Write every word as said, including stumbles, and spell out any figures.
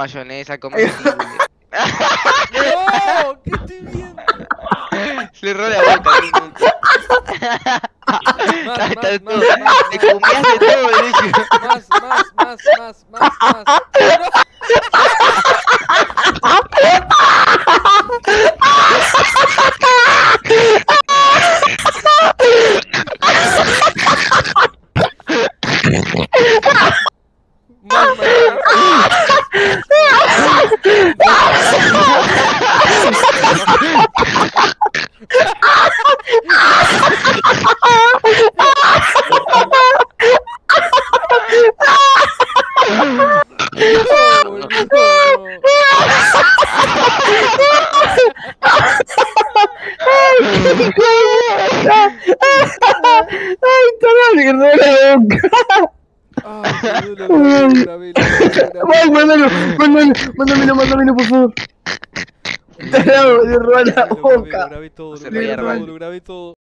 mayonesa comestible. No, ¿qué estoy viendo? Se le rola la vuelta. Más, Hasta más, todo. más, más, Te comías de todo, derecho. más, más, más, más, más, más. Más, Ay, está me agarró la boca. Ay, mándalo, mándalo, mándamelo, mándamelo, por favor. Tarado, me cerró la boca. Lo grabé todo, Se lo grabé reía, todo, hermano. lo grabé todo.